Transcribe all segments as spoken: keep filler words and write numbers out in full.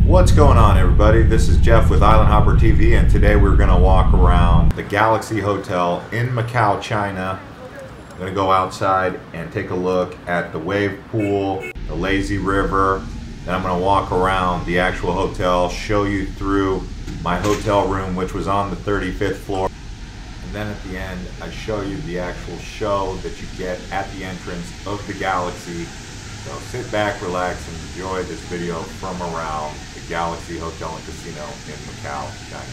What's going on, everybody? This is Jeff with Island Hopper T V, and today we're going to walk around the Galaxy Hotel in Macau, China. I'm going to go outside and take a look at the wave pool, the lazy river. Then I'm going to walk around the actual hotel, show you through my hotel room, which was on the thirty-fifth floor. And then at the end, I show you the actual show that you get at the entrance of the Galaxy. So sit back, relax, and enjoy this video from around the Galaxy Hotel and Casino in Macau, China.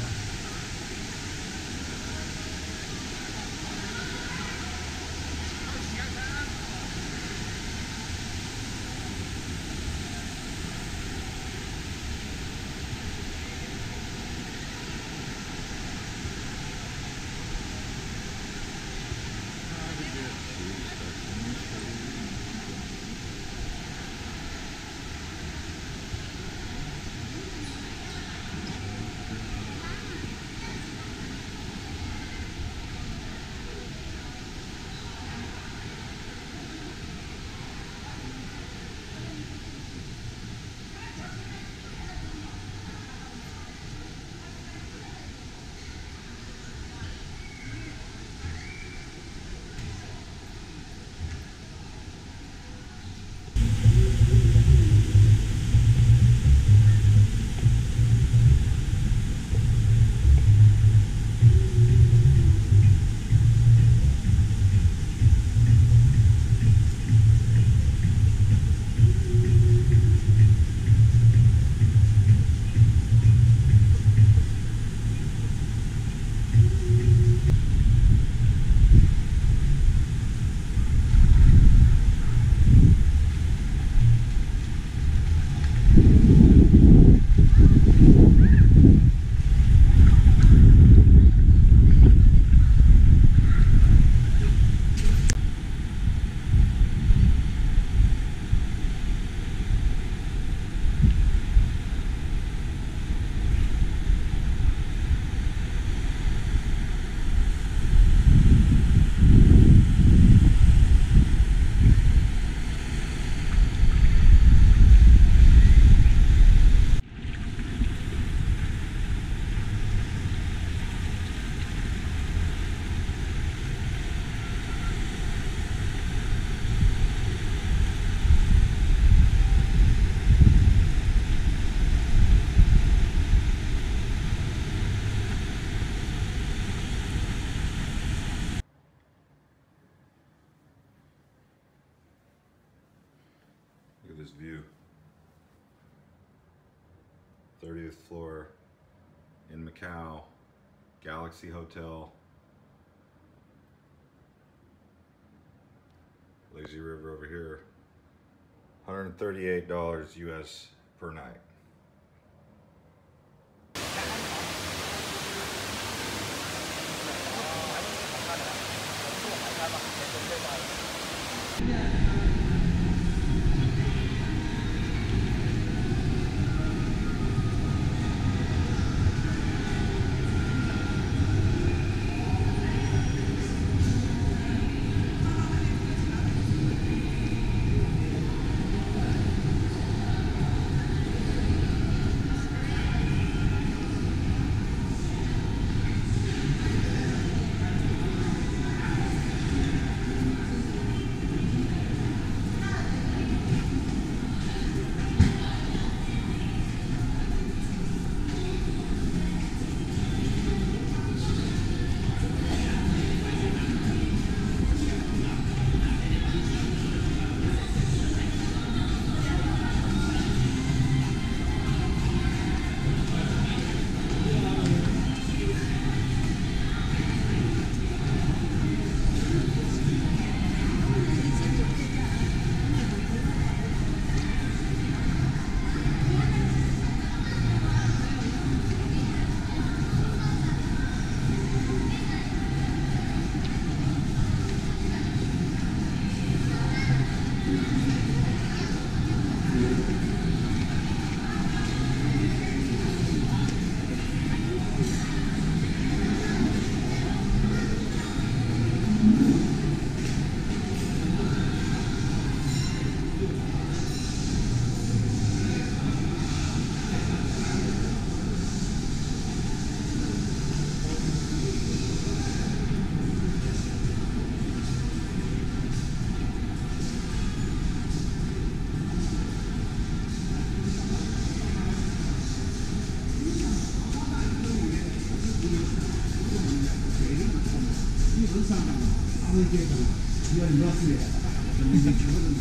Look at this view. thirtieth floor in Macau, Galaxy Hotel. Lazy river over here. one hundred thirty-eight dollars U S per night. 你要你要注意，你你全部都。